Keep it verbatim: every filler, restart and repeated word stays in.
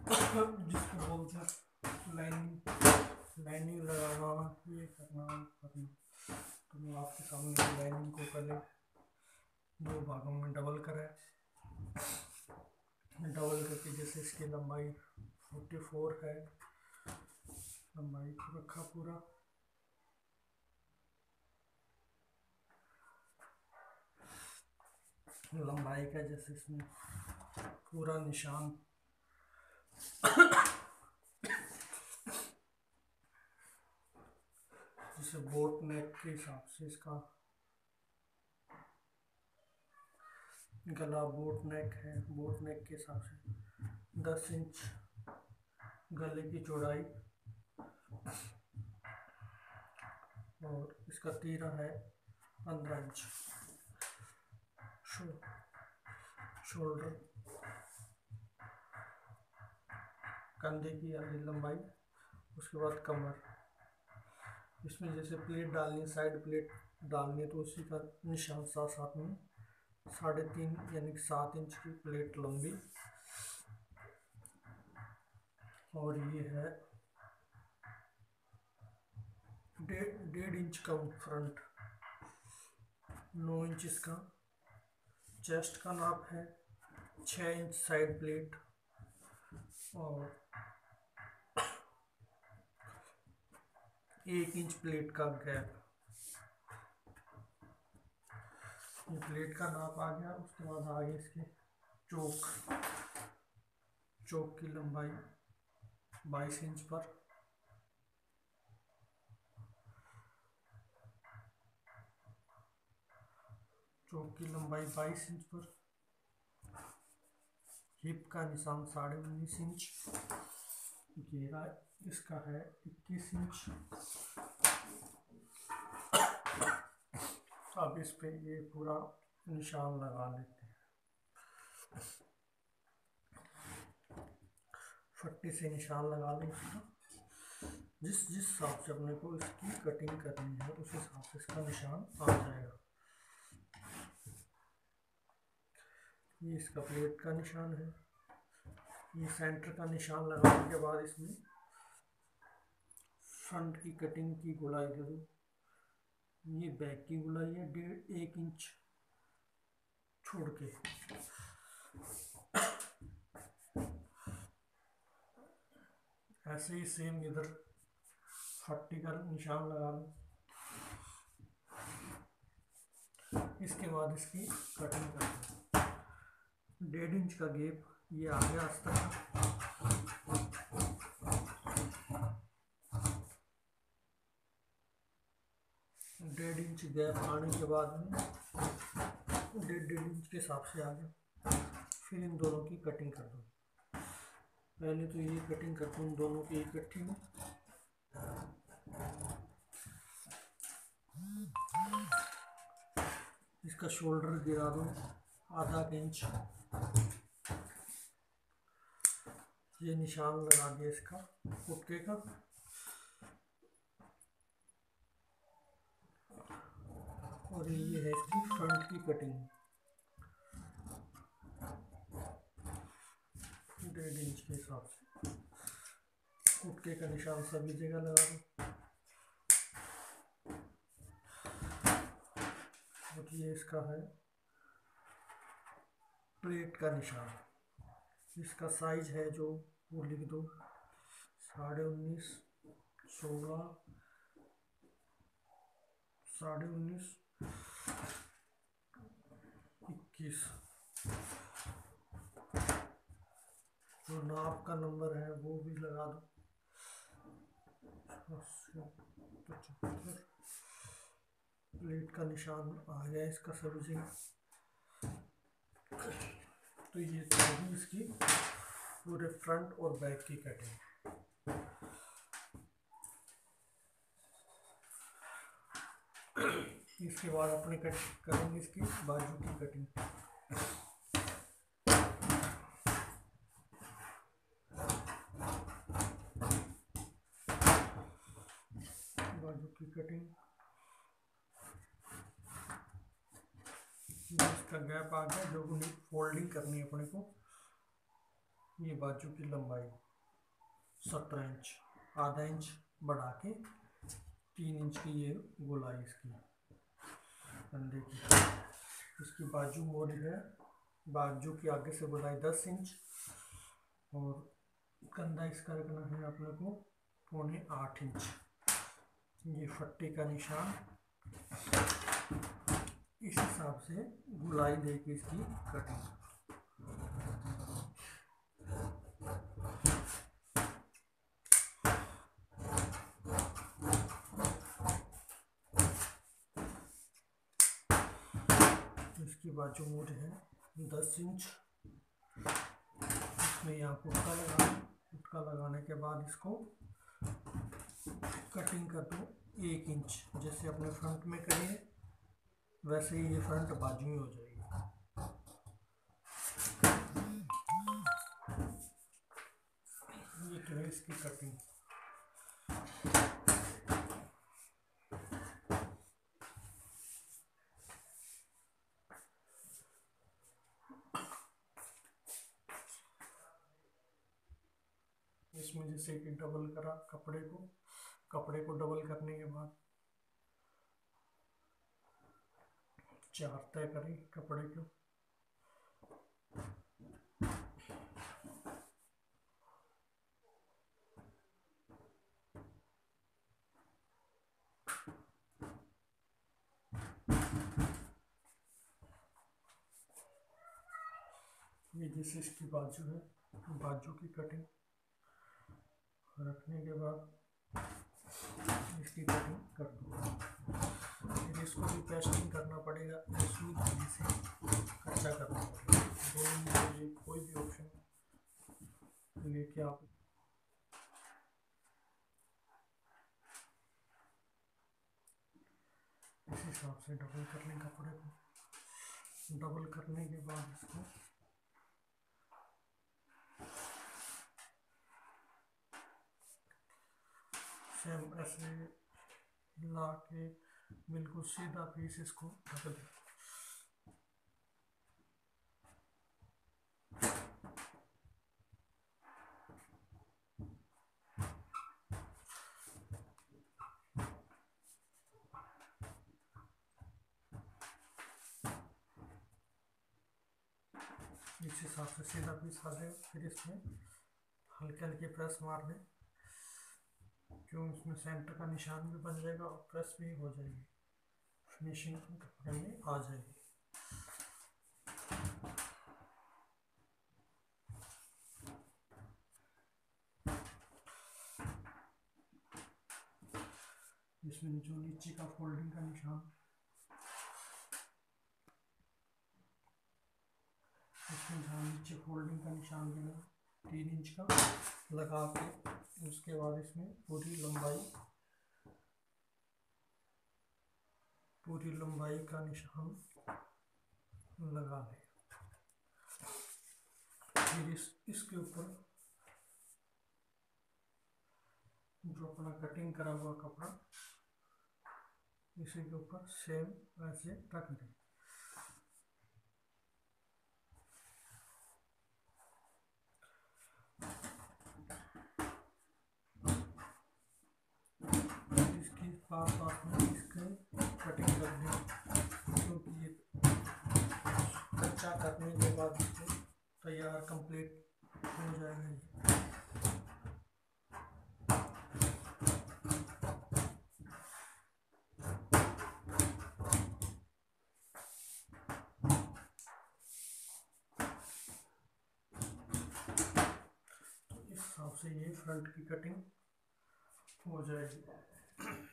जिसको बोलते हैं लाइनिंग। लाइनिंग लगाना, ये करना करना। तो मैं आपके सामने लाइनिंग को पहले दो भागों में डबल करा है। डबल करके जैसे इसकी लंबाई चौवालीस है, लंबाई को रखा पूरा। लंबाई का जैसे इसमें पूरा निशान जैसे बोट नेक के हिसाब से इसका गला बोट नेक है, बोट नेक के हिसाब से दस इंच गले की चौड़ाई, और इसका तीरा है पंद्रह इंच। शो, शोल्डर, कंधे की आधी लंबाई, उसके बाद कमर। इसमें जैसे प्लेट डालनी, साइड प्लेट डालनी, तो उसी का निशान साथ साथ में साढ़े तीन यानी कि सात इंच की प्लेट लंबी, और ये है डेढ़ डेढ़ इंच का फ्रंट, नौ इंच इसका। चेस्ट का नाप है छः इंच साइड प्लेट, और एक इंच प्लेट का गैप। ये प्लेट का नाप आ गया। उसके बाद आगे इसके चौक, चौक की लंबाई बाईस इंच पर, चौक की लंबाई बाईस इंच पर। हिप का निशान साढ़े उन्नीस इंच, घेरा इसका है इक्कीस इंच। अब इस पे ये पूरा निशान लगा लेते हैं, फट्टी से निशान लगा लेंगे। जिस जिस हिसाब से अपने को इसकी कटिंग करनी है उस हिसाब से इसका निशान आ जाएगा। ये इसका प्लेट का निशान है। ये सेंटर का निशान लगाने के बाद इसमें फ्रंट की कटिंग की गुड़ाई करूँ। ये बैक की गुड़ाई है डेढ़ एक इंच छोड़ के। ऐसे ही सेम इधर फट्टी का निशान लगा लो। इसके बाद इसकी कटिंग कर लो। डेढ़ इंच का गैप ये आ गया आज तक। डेढ़ इंच गैप आने के बाद में डेढ़ डेढ़ इंच के हिसाब से आ गया। फिर इन दोनों की कटिंग कर दो। पहले तो ये कटिंग करता हूँ दोनों की इकट्ठी में। इसका शोल्डर गिरा दो आधा इंच। ये निशान लगा दिया इसका कुटके का। और ये है इसकी फ्रंट की कटिंग डेढ़ इंच के हिसाब से। कुटके का निशान सभी जगह लगा दो। और ये इसका है प्लेट का निशान। इसका साइज है जो वो लिख दो, साढ़े उन्नीस, सोलह, साढ़े उन्नीस, इक्कीस। जो नाप का नंबर है वो भी लगा दो, पचहत्तर। प्लेट का निशान आ गया इसका सभी जगह। तो ये सभी इसकी पूरे फ्रंट और बैक की कटिंग। इसके बाद अपने कट करेंगे इसकी बाजू की कटिंग। बाजू की कटिंग इसका गैप आ गया, जो फोल्डिंग करनी है अपने को। ये बाजू की लंबाई सत्रह इंच, आधा इंच बढ़ा के तीन इंच की ये गोलाई इसकी कंधे की। इसकी बाजू मोड़ी है, बाजू की आगे से गोलाई दस इंच और कंधा इसका रखना है अपने को पौने आठ इंच। ये फट्टे का निशान इस हिसाब से गोलाई देके इसकी कटिंग। इसकी बाजू मोड़ है दस इंच। इसमें यहाँ पुटका लगा, पुटका लगाने के बाद इसको कटिंग कर दो एक इंच। जैसे अपने फ्रंट में करिए वैसे ही ये फ्रंट बाजू में हो जाएगी। ये तो है इसकी कटिंग। इसमें जैसे कि डबल करा कपड़े को, कपड़े को डबल करने के बाद चार तय करें कपड़े को। ये जैसे इसकी बाजू है, बाजू की कटिंग रखने के बाद इसकी कटिंग कर दो। फिर इसको भी पेस्टिंग करना पड़ेगा, सूई धागे से कच्चा करना पड़ेगा। दोनों में से कोई भी ऑप्शन लेके आप इस हिसाब से डबल कर लें कपड़े को। डबल करने के बाद इसको सेम ऐसे ला के बिल्कुल सीधा पीस इसको ढक दें। इस हिसाब से सीधा पीस आ जाए। फिर इसमें हल्के हल्के प्रेस मार दें, क्यों इसमें सेंटर का निशान भी बन जाएगा और प्रेस भी हो जाएगी, फिनिशिंग कपड़े में आ जाएगी। इसमें जो नीचे का फोल्डिंग का निशान, इसमें जहाँ नीचे फोल्डिंग का निशान देना तीन इंच का लगा के, उसके बाद इसमें पूरी लंबाई पूरी लंबाई का निशान लगा दें। फिर इस इसके ऊपर जो अपना कटिंग करा हुआ कपड़ा इसी के ऊपर सेम ऐसे रख दें। इसकी पास पास में इसके कटिंग कर दें, क्योंकि ये कच्चा करने के बाद इसको तैयार कंप्लीट हो जाएगा। ये से ये फ्रंट की कटिंग हो जाएगी।